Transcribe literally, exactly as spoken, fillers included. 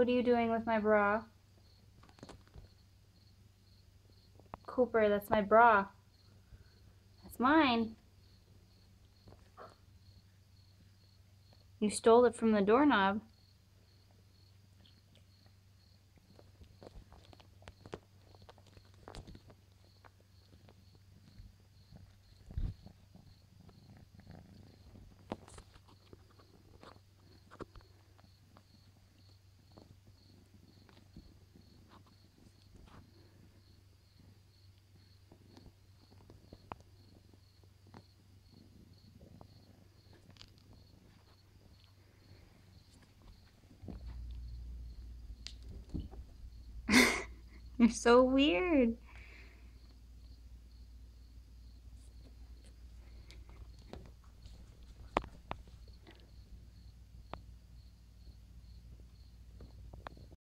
What are you doing with my bra? Kooper, that's my bra. That's mine. You stole it from the doorknob. You're so weird.